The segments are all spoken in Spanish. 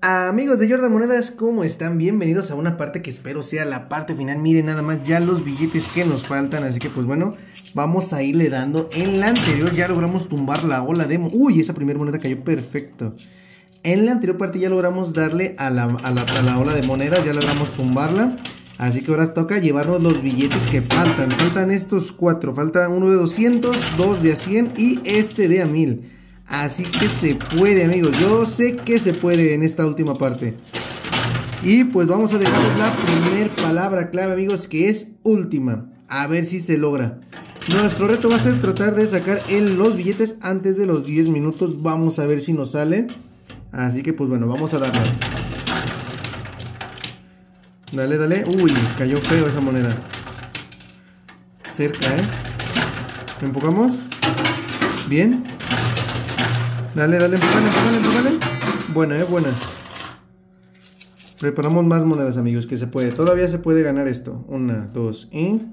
Amigos de Jordan Monedas, ¿cómo están? Bienvenidos a una parte que espero sea la parte final. Miren nada más ya los billetes que nos faltan. Así que pues bueno, vamos a irle dando. En la anterior ya logramos tumbar la ola de... Uy, esa primera moneda cayó perfecto. En la anterior parte ya logramos darle a la ola de monedas. Ya logramos tumbarla. Así que ahora toca llevarnos los billetes que faltan. Faltan estos 4. Falta uno de 200, 2 de a 100 y este de a 1000. Así que se puede, amigos. Yo sé que se puede en esta última parte. Y pues vamos a dejarles la primer palabra clave, amigos, que es última. A ver si se logra. Nuestro reto va a ser tratar de sacar los billetes antes de los 10 minutos. Vamos a ver si nos sale. Así que pues bueno, vamos a darle. Dale, dale. Uy, cayó feo esa moneda. Cerca, Empujamos. Bien. Dale, dale, empújale. Buena, buena. Preparamos más monedas, amigos, que se puede. Todavía se puede ganar esto. 1, 2 y...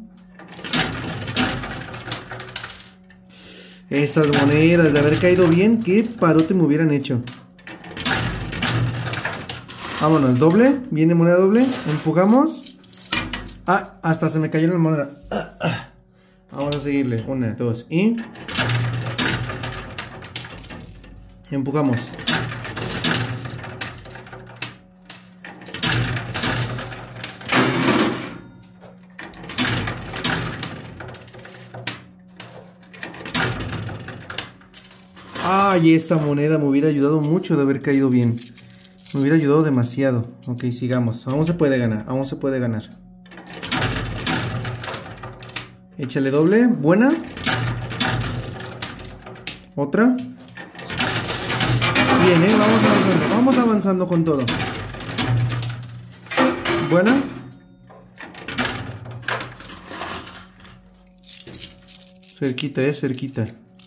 Esas monedas de haber caído bien, qué parote me hubieran hecho. Vámonos, doble. Viene moneda doble. Empujamos. Ah, hasta se me cayó la moneda. Vamos a seguirle. 1, 2 y... Empujamos. Ay, esa moneda me hubiera ayudado mucho de haber caído bien. Me hubiera ayudado demasiado. Ok, sigamos. Aún se puede ganar. Aún se puede ganar. Échale doble. Buena. Otra. Bien, vamos avanzando con todo. Buena. Cerquita, cerquita.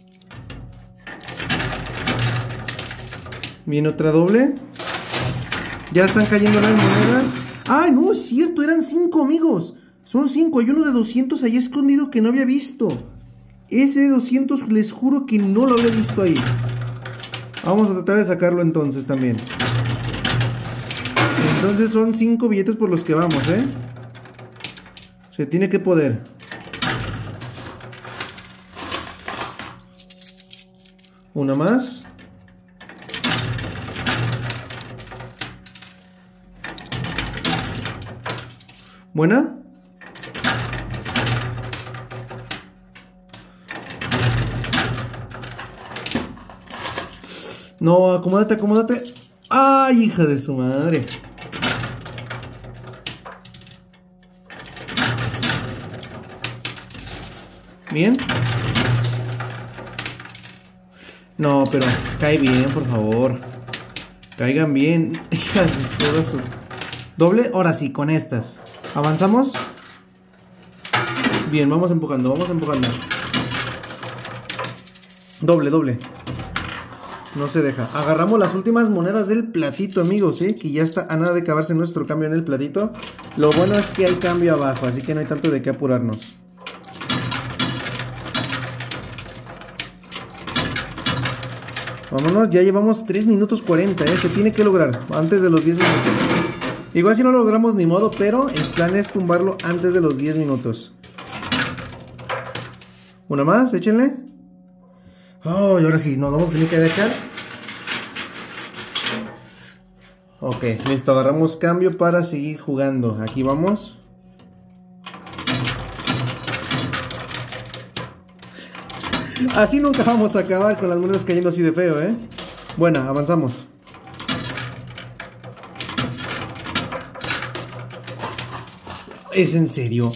Bien, otra doble. Ya están cayendo las monedas. ¡Ay, no! Es cierto, eran 5, amigos. Son 5, hay uno de 200 ahí escondido que no había visto. Ese de 200 les juro que no lo había visto ahí. Vamos a tratar de sacarlo entonces también. Entonces son 5 billetes por los que vamos, Se tiene que poder. Una más. Buena. No, acomódate. ¡Ay, hija de su madre! Bien. No, pero cae bien, por favor. Caigan bien. Hija de toda su... Doble, ahora sí, con estas. ¿Avanzamos? Bien, vamos empujando. Doble. No se deja. Agarramos las últimas monedas del platito, amigos, que ya está a nada de acabarse nuestro cambio en el platito. Lo bueno es que hay cambio abajo, así que no hay tanto de qué apurarnos. Vámonos, ya llevamos 3 minutos 40, se tiene que lograr antes de los 10 minutos. Igual si no lo logramos ni modo, pero el plan es tumbarlo antes de los 10 minutos. Una más, échenle. Oh, y ahora sí, nos vamos a tener que agachar. Ok, listo, agarramos cambio para seguir jugando. Aquí vamos. Así nunca vamos a acabar con las monedas cayendo así de feo, Bueno, avanzamos. Es en serio.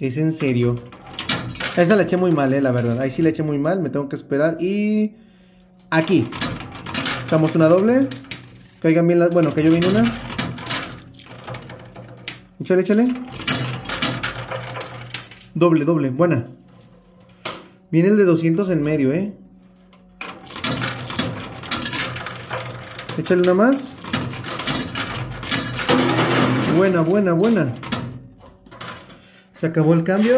Esa la eché muy mal, la verdad. Ahí sí la eché muy mal, me tengo que esperar. Y... aquí damos una doble. Caigan bien las... Bueno, cayó bien una. Échale. Doble, buena. Viene el de 200 en medio, Échale una más. Buena. Se acabó el cambio.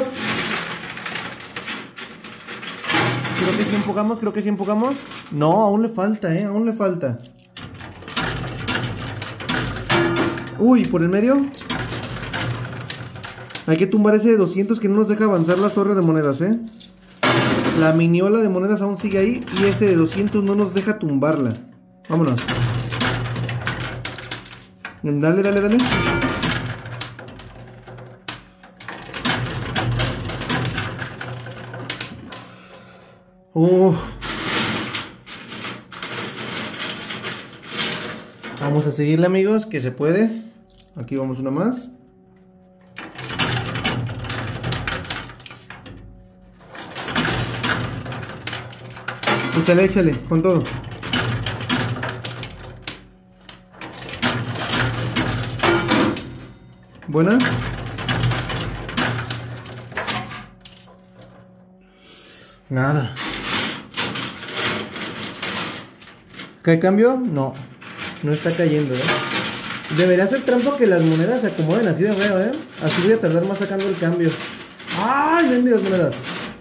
Creo que sí empujamos. No, aún le falta, aún le falta. Uy, por el medio. Hay que tumbar ese de 200 que no nos deja avanzar la torre de monedas, ¿eh? La miniola de monedas aún sigue ahí y ese de 200 no nos deja tumbarla. Vámonos. Dale, dale, dale. Vamos a seguirle, amigos, que se puede. Aquí vamos una más. Échale, échale, con todo. Buena. Nada. ¿Cae cambio? No. No está cayendo, Debería ser trampa que las monedas se acomoden así de feo, Así voy a tardar más sacando el cambio. ¡Ay, bendigas monedas!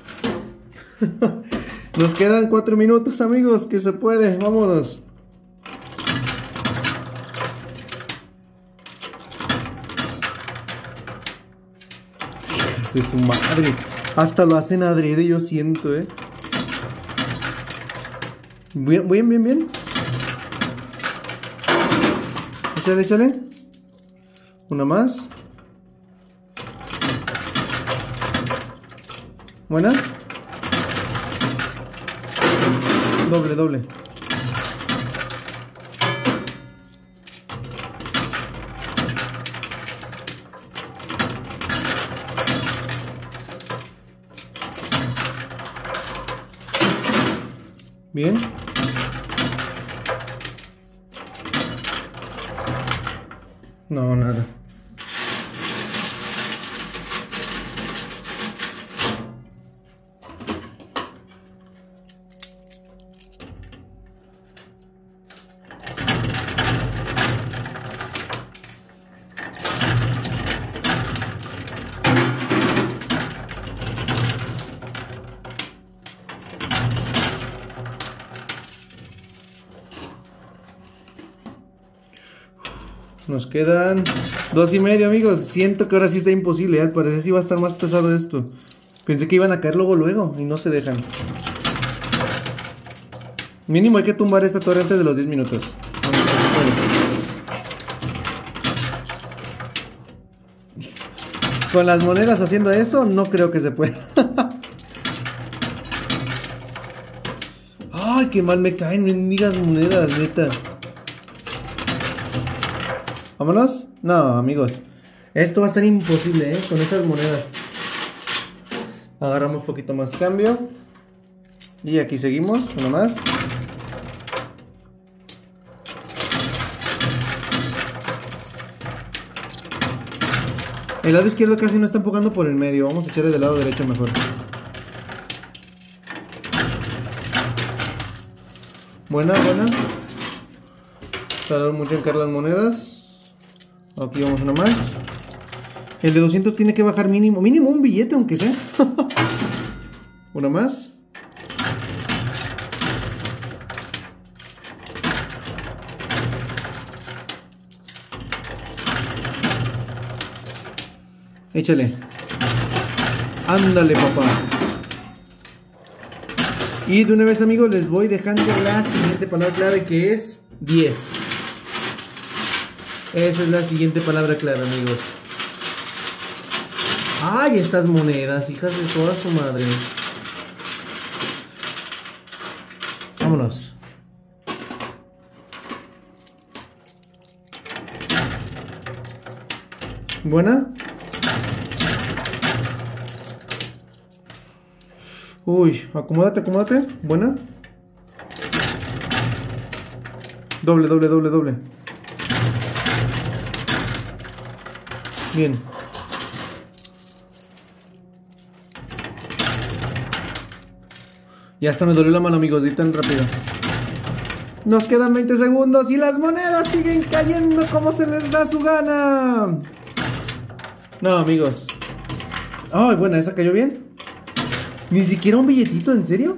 Nos quedan 4 minutos, amigos, que se puede. Vámonos. De su madre. Hasta lo hacen adrede, yo siento, Bien, bien, bien, bien. Échale, échale. Una más. Buena. Doble, doble. Bien. No, nada. Nos quedan 2:30, amigos. Siento que ahora sí está imposible, al parecer sí va a estar más pesado esto. Pensé que iban a caer luego y no se dejan. Mínimo hay que tumbar esta torre antes de los 10 minutos. Con las monedas haciendo eso, no creo que se pueda. Ay, qué mal me caen, mendigas monedas, neta. ¿Vámonos? No, amigos. Esto va a estar imposible, con estas monedas. Agarramos un poquito más cambio. Y aquí seguimos, una más. El lado izquierdo casi no está empujando por el medio. Vamos a echarle del lado derecho mejor. Buena, buena. Tardaron mucho en cargar las monedas. Aquí vamos una más. El de 200 tiene que bajar mínimo. Mínimo un billete aunque sea. Una más. Échale. Ándale, papá. Y de una vez, amigos, les voy dejando la siguiente palabra clave, que es 10. Esa es la siguiente palabra clave, amigos. ¡Ay, estas monedas! Hijas de toda su madre. Vámonos. ¿Buena? Uy, acomódate, acomódate. Buena. Doble, doble, doble, doble. Bien. Ya hasta me dolió la mano, amigos, de tan rápido. Nos quedan 20 segundos y las monedas siguen cayendo como se les da su gana. No, amigos. Ay, buena, esa cayó bien. Ni siquiera un billetito, ¿en serio?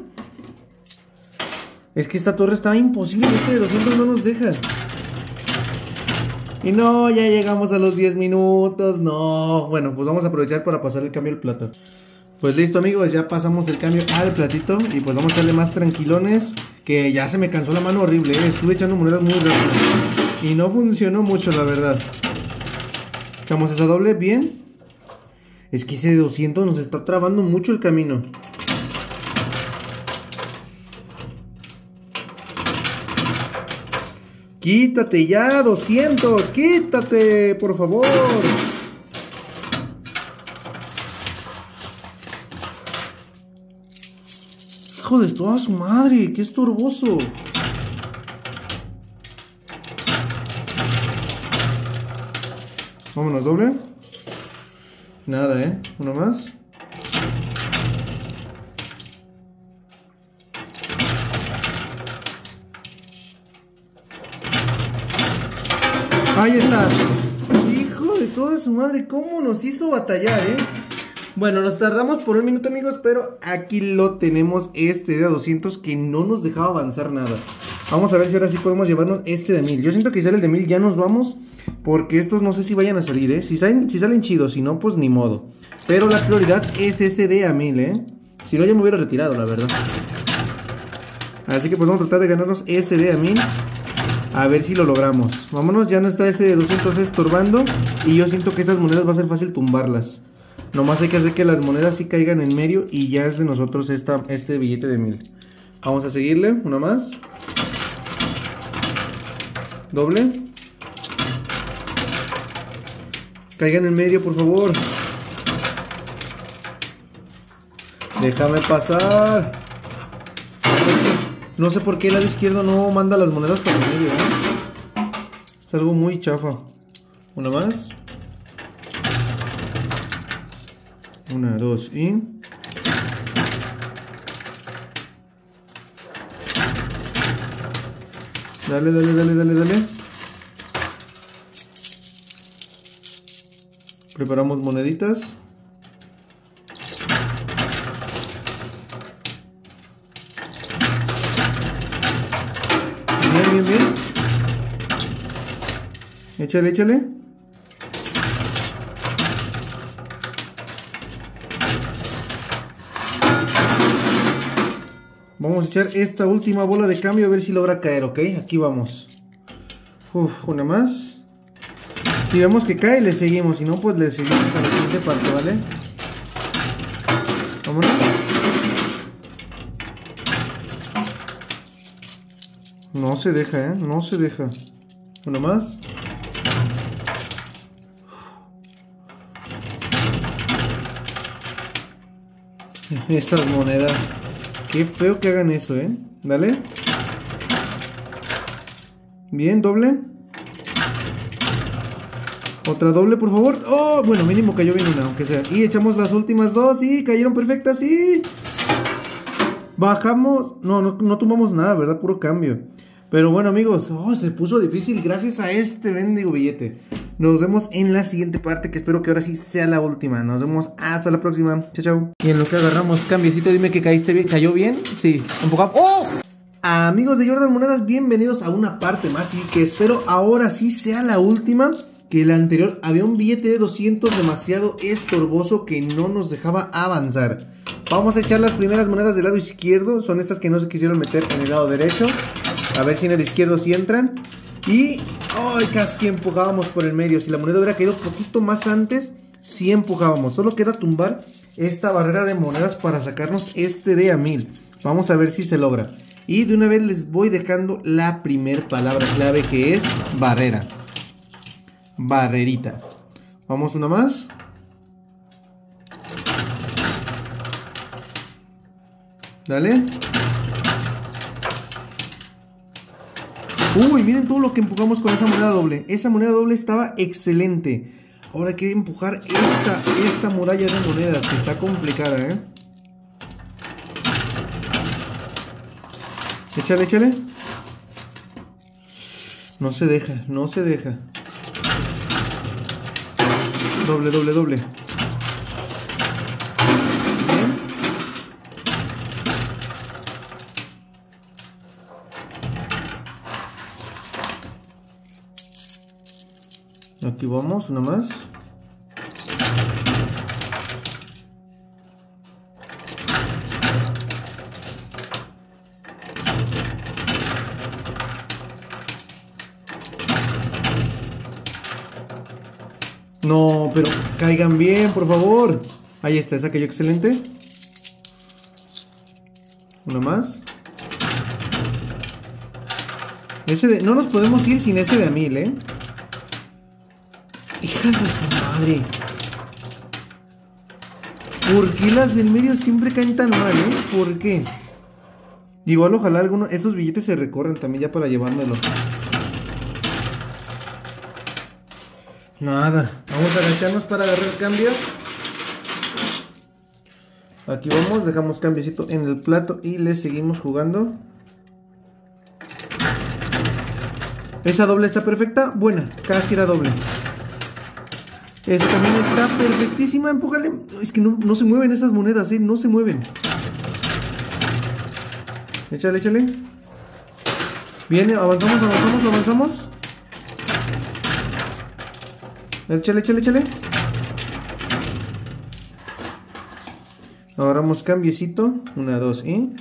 Es que esta torre está imposible. Este de 200 no nos deja. Y no, ya llegamos a los 10 minutos. No, bueno, pues vamos a aprovechar para pasar el cambio al plato. Pues listo, amigos, ya pasamos el cambio al platito. Y pues vamos a darle más tranquilones. Que ya se me cansó la mano horrible, estuve echando monedas muy rápido y no funcionó mucho, la verdad. Echamos esa doble, bien. Es que ese de 200 nos está trabando mucho el camino. Quítate ya, 200, quítate, por favor. Hijo de toda su madre, qué estorboso. Vámonos, doble. Nada, uno más. Ahí está. Hijo de toda su madre, cómo nos hizo batallar, Bueno, nos tardamos por un minuto, amigos, pero aquí lo tenemos, este de 200 que no nos dejaba avanzar nada. Vamos a ver si ahora sí podemos llevarnos este de 1000. Yo siento que si sale el de 1000 ya nos vamos, porque estos no sé si vayan a salir, Si salen chidos, si no, pues ni modo. Pero la prioridad es ese de a 1000, Si no, ya me hubiera retirado, la verdad. Así que pues vamos a tratar de ganarnos ese de a 1000. A ver si lo logramos. Vámonos, ya no está ese de 200 estorbando. Y yo siento que estas monedas va a ser fácil tumbarlas. Nomás hay que hacer que las monedas sí caigan en medio y ya es de nosotros este billete de 1000. Vamos a seguirle, una más. Doble. Caigan en medio, por favor. Déjame pasar. No sé por qué el lado izquierdo no manda las monedas para el medio, Es algo muy chafa. Una más. Una, dos y... Dale, dale, dale, dale, dale. Preparamos moneditas. Bien, bien, bien. Échale, échale. Vamos a echar esta última bola de cambio a ver si logra caer, ¿ok? Aquí vamos. Una más. Si vemos que cae, le seguimos. Si no, pues le seguimos a la siguiente parte, ¿vale? Vámonos. No se deja, No se deja. Una más. Esas monedas. Qué feo que hagan eso, Dale. Bien, doble. Otra doble, por favor. Oh, bueno, mínimo cayó bien una, aunque sea. Y echamos las últimas dos. Sí, cayeron perfectas, sí. Bajamos. No tomamos nada, ¿verdad? Puro cambio. Pero bueno, amigos. Oh, se puso difícil gracias a este mendigo billete. Nos vemos en la siguiente parte, que espero que ahora sí sea la última. Nos vemos hasta la próxima. Chao, chao. Y en lo que agarramos cambiecito, dime que caíste bien. ¿Cayó bien? Sí. Empujamos. ¡Oh! Amigos de Jordan Monedas, bienvenidos a una parte más y que espero ahora sí sea la última. Que la anterior había un billete de 200 demasiado estorboso que no nos dejaba avanzar. Vamos a echar las primeras monedas del lado izquierdo. Son estas que no se quisieron meter en el lado derecho. A ver si en el izquierdo sí entran. Y ¡ay! Casi empujábamos por el medio. Si la moneda hubiera caído un poquito más antes, sí empujábamos. Solo queda tumbar esta barrera de monedas para sacarnos este de a 1000. Vamos a ver si se logra. Y de una vez les voy dejando la primer palabra clave, que es barrera. Barrerita. Vamos una más. Dale. Uy, miren todo lo que empujamos con esa moneda doble. Esa moneda doble estaba excelente. Ahora hay que empujar esta muralla de monedas, que está complicada, Échale, échale. No se deja, no se deja. Doble, doble, doble. Bien. Aquí vamos, una más. No, pero caigan bien, por favor. Ahí está, esa cayó excelente. Una más. No nos podemos ir sin ese de a 1000, ¿eh? Hijas de su madre. ¿Por qué las del medio siempre caen tan mal, ¿Por qué? Igual ojalá algunos... Estos billetes se recorren también ya para llevármelo. Nada. Vamos a agacharnos para agarrar el cambio. Aquí vamos, dejamos cambiecito en el plato y le seguimos jugando. Esa doble está perfecta. Buena, casi era doble. Esta también está perfectísima. Empújale. Es que no se mueven esas monedas, no se mueven. Échale, échale. Viene, avanzamos. Échale, échale, échale. Agarramos cambiecito. 1, 2 y...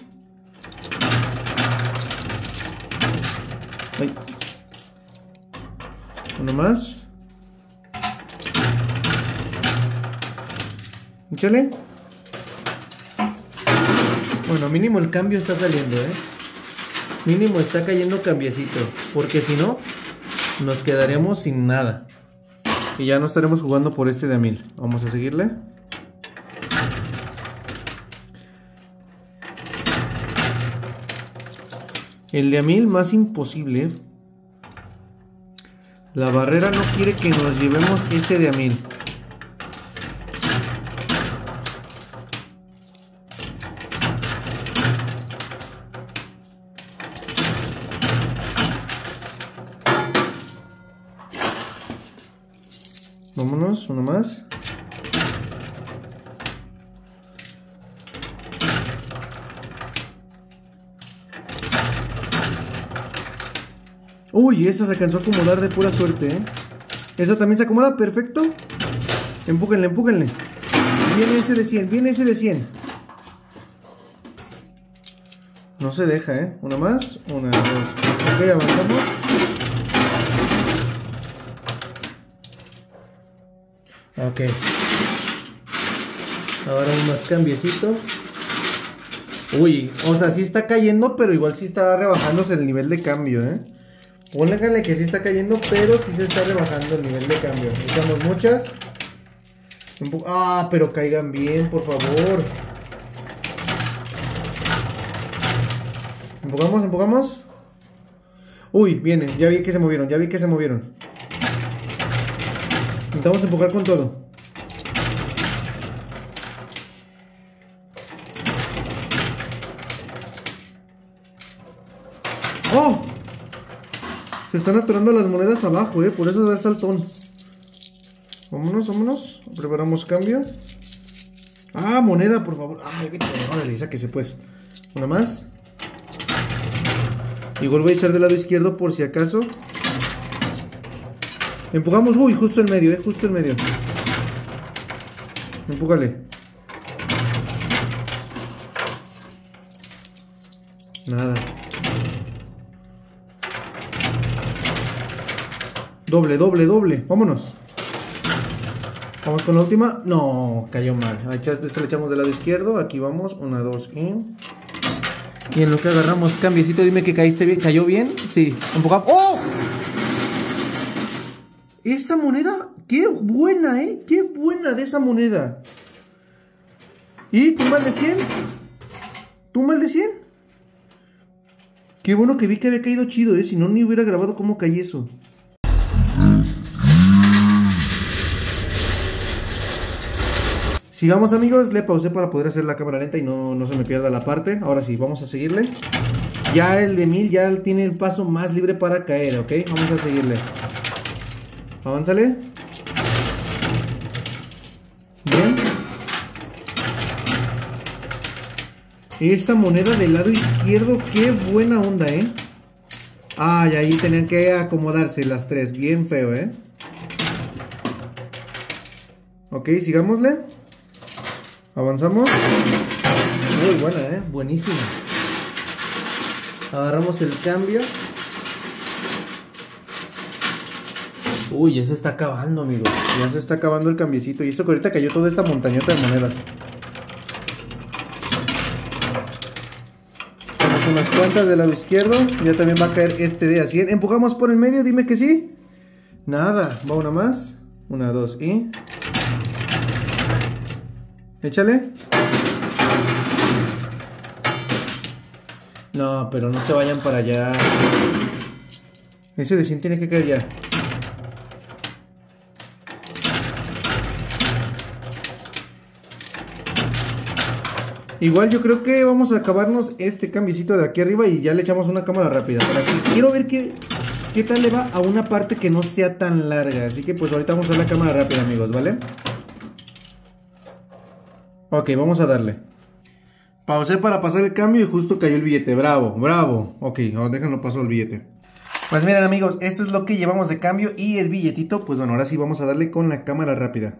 Ay. Uno más. Échale. Bueno, mínimo el cambio está saliendo, Mínimo está cayendo cambiecito. Porque si no, nos quedaremos sin nada. Y ya no estaremos jugando por este de a 1000. Vamos a seguirle. El de a 1000 más imposible. La barrera no quiere que nos llevemos ese de a 1000. Vámonos, uno más. Uy, esa se alcanzó a acomodar de pura suerte, Esa también se acomoda, perfecto. Empújenle, empújenle. Viene ese de 100, viene ese de 100. No se deja, Una más, una, dos. Ok, avanzamos. Ok. Ahora un más cambiecito. Uy, o sea, sí está cayendo, pero igual sí está rebajándose el nivel de cambio, Pónganle que sí está cayendo, pero sí se está rebajando el nivel de cambio. Echamos muchas. Pero caigan bien, por favor. Empujamos, empujamos. Uy, viene, ya vi que se movieron, Intentamos empujar con todo. ¡Oh! Se están atorando las monedas abajo, por eso da el saltón. Vámonos, vámonos. Preparamos cambio. Moneda, por favor. Ay, vete, órale, sáquese pues. Una más. Igual voy a echar del lado izquierdo por si acaso. Empujamos, uy, justo en medio, justo en medio. Empújale. Nada. Doble, doble, doble. Vámonos. Vamos con la última. No, cayó mal. Esta le echamos del lado izquierdo. Aquí vamos. 1, 2 y en lo que agarramos cambiecito, dime que caíste bien. ¿Cayó bien? Sí. Empujamos. ¡Oh! Esa moneda, qué buena, qué buena de esa moneda. ¿Y tumba el de 100? ¿Tumba el de 100? Qué bueno que vi que había caído chido, si no ni hubiera grabado cómo caí eso. Sigamos, amigos, le pausé para poder hacer la cámara lenta y no se me pierda la parte. Ahora sí, vamos a seguirle. Ya el de 1000 ya tiene el paso más libre para caer, ¿ok? Vamos a seguirle. Avánzale. Bien. Esa moneda del lado izquierdo, qué buena onda, Ay, ahí tenían que acomodarse las tres. Bien feo, Ok, sigámosle. Avanzamos. Muy buena, buenísima. Agarramos el cambio. Uy, ya se está acabando, amigos. Ya se está acabando el cambiecito. Y eso que ahorita cayó toda esta montañota de monedas. Tenemos unas cuantas del lado izquierdo. Ya también va a caer este de a 100. Empujamos por el medio, dime que sí. Nada, va una más. Una, dos y... Échale. No, pero no se vayan para allá. Ese de 100 tiene que caer ya. Igual yo creo que vamos a acabarnos este cambiecito de aquí arriba y ya le echamos una cámara rápida. Para que quiero ver qué tal le va a una parte que no sea tan larga. Así que pues ahorita vamos a usar la cámara rápida, amigos, ¿vale? Ok, vamos a darle. Pausé para pasar el cambio y justo cayó el billete. Bravo, bravo. Ok, ahora déjenlo paso el billete. Pues miren, amigos, esto es lo que llevamos de cambio y el billetito. Pues bueno, ahora sí vamos a darle con la cámara rápida.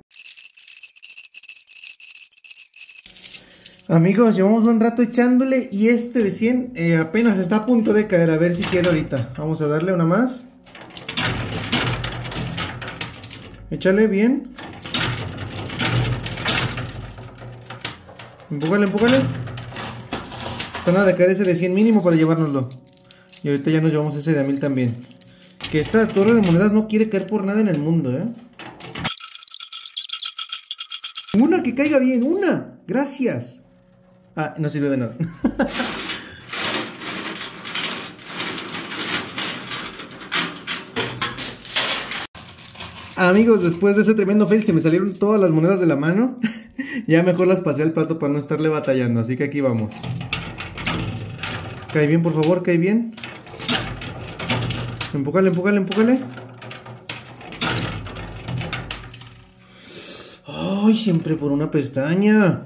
Amigos, llevamos un rato echándole y este de 100 apenas está a punto de caer. A ver si quiere ahorita. Vamos a darle una más. Échale bien. Empújale, empújale. Está nada de caer ese de 100 mínimo para llevárnoslo. Y ahorita ya nos llevamos ese de a 1000 también. Que esta torre de monedas no quiere caer por nada en el mundo, Una que caiga bien, una. Gracias. Ah, no sirve de nada. Amigos, después de ese tremendo fail se me salieron todas las monedas de la mano. Ya mejor las pasé al plato para no estarle batallando. Así que aquí vamos. Cae bien, por favor, cae bien. Empújale, empújale, empújale. Ay, siempre por una pestaña.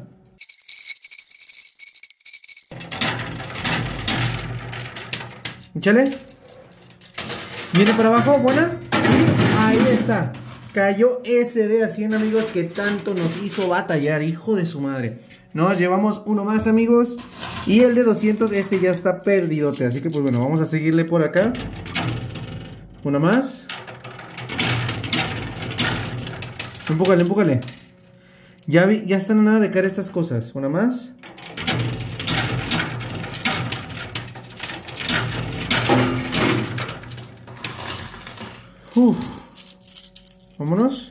Échale. Viene para abajo, buena. Ahí está. Cayó ese de a 100, amigos, que tanto nos hizo batallar. Hijo de su madre. Nos llevamos uno más, amigos. Y el de 200, ese ya está perdidote. Así que pues bueno, vamos a seguirle por acá. Una más. Empújale, empújale. Ya están a nada de caer estas cosas. Una más. Vámonos.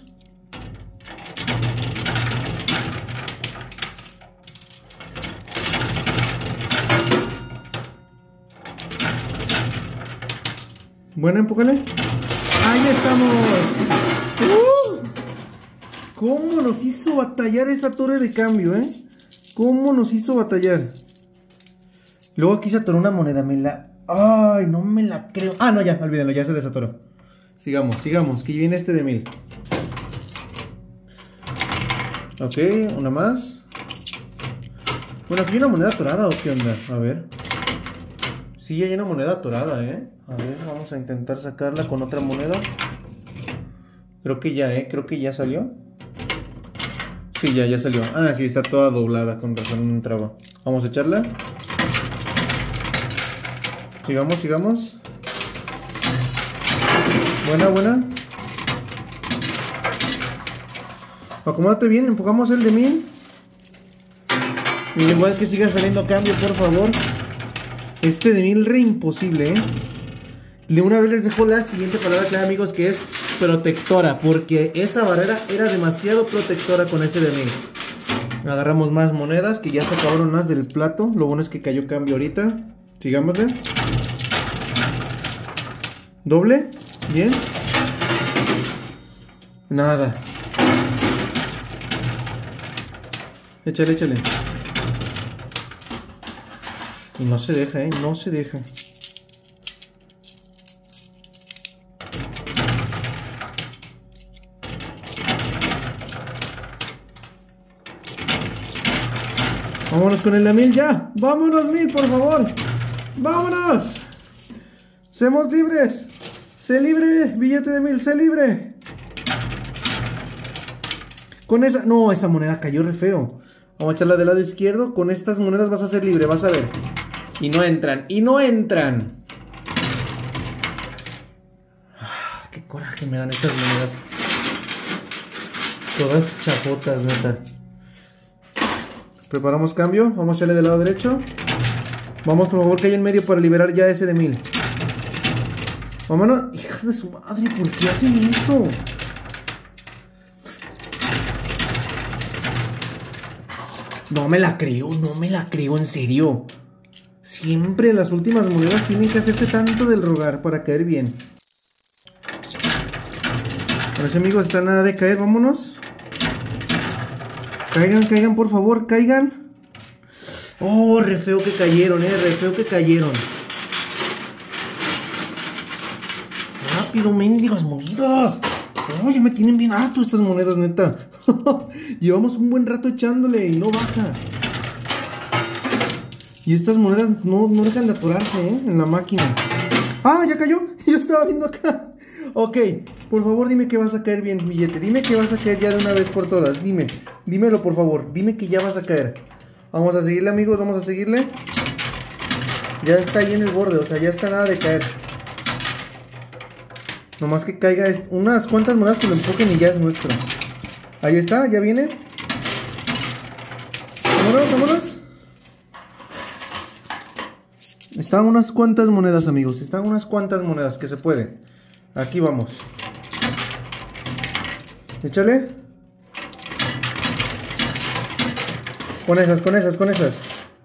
Buena, empújale. Ahí estamos. ¿Cómo nos hizo batallar esa torre de cambio, ¿Cómo nos hizo batallar? Luego aquí se atoró una moneda. Ay, no me la creo. Ah, no, ya, olvídenlo, ya se desatoró. Sigamos, sigamos, que viene este de 1000. Ok, una más. Bueno, aquí hay una moneda atorada, ¿o qué onda? A ver. Sí, hay una moneda atorada, A ver, vamos a intentar sacarla con otra moneda. Creo que ya, creo que ya salió. Sí, ya salió. Ah, sí, está toda doblada, con razón no entraba. Vamos a echarla. Sigamos, sigamos. Buena, buena. Acomódate bien, empujamos el de 1000. Mira, igual que siga saliendo cambio, por favor. Este de 1000 re imposible, De una vez les dejo la siguiente palabra clave, amigos, que es protectora. Porque esa barrera era demasiado protectora con ese de 1000. Agarramos más monedas, que ya se acabaron más del plato. Lo bueno es que cayó cambio ahorita. Sigámosle. Doble. Bien. Nada. Échale, échale. Y no se deja, no se deja. Vámonos con el de 1000 ya. Vámonos 1000, por favor. Vámonos. Seamos libres. Sé libre, billete de 1000, sé libre. Con esa... No, esa moneda cayó re feo. Vamos a echarla del lado izquierdo. Con estas monedas vas a ser libre, vas a ver. Y no entran, y no entran. Qué coraje me dan estas monedas. Todas chafotas, neta. Preparamos cambio. Vamos a echarle del lado derecho. Vamos, por favor, que haya en medio para liberar ya ese de 1000. Vámonos. Hijas de su madre, ¿por qué hacen eso? No me la creo, en serio. Siempre las últimas monedas tienen que hacerse tanto del rogar para caer bien. Ahora sí, amigos, está nada de caer, vámonos. Caigan, por favor, caigan. Oh, re feo que cayeron, re feo que cayeron. Rápido, mendigas monedas. Oh, ya me tienen bien harto estas monedas, neta. Llevamos un buen rato echándole y no baja. Y estas monedas no dejan de atorarse, en la máquina. ¡Ah, ya cayó! Yo estaba viendo acá. Ok, por favor dime que vas a caer bien, billete. Dime que vas a caer ya de una vez por todas. Dímelo por favor. Dime que ya vas a caer. Vamos a seguirle, amigos, vamos a seguirle. Ya está ahí en el borde, o sea, ya está nada de caer. Nomás que caiga unas cuantas monedas que lo empujen y ya es nuestro. Ahí está, ya viene. Vámonos. Están unas cuantas monedas, amigos. Están unas cuantas monedas que se puede. Aquí vamos. Échale. Con esas.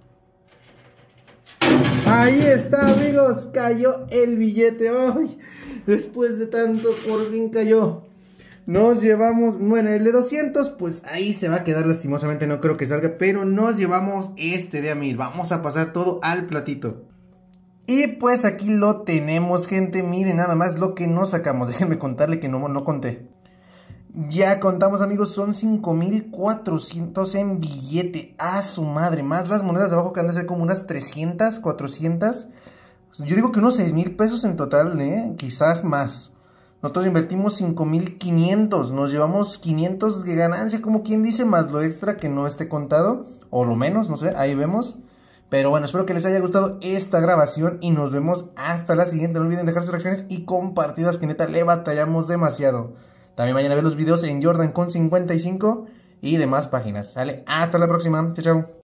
Ahí está, amigos. Cayó el billete. ¡Ay! Después de tanto, por fin cayó. Nos llevamos, bueno, el de 200, pues ahí se va a quedar lastimosamente, no creo que salga. Pero nos llevamos este de a 1000. Vamos a pasar todo al platito. Y pues aquí lo tenemos, gente. Miren nada más lo que nos sacamos. Déjenme contarle que no conté. Ya contamos, amigos, son 5400 en billete. ¡Ah, su madre! Más las monedas de abajo que han de ser como unas 300, 400. Yo digo que unos 6000 pesos en total, quizás más. Nosotros invertimos 5500. Nos llevamos 500 de ganancia, como quien dice, más lo extra que no esté contado. O lo menos, no sé, ahí vemos. Pero bueno, espero que les haya gustado esta grabación y nos vemos hasta la siguiente. No olviden dejar sus reacciones y compartidas, que neta le batallamos demasiado. También vayan a ver los videos en Jordan con 55 y demás páginas. ¿Sale? Hasta la próxima. Chao, chao.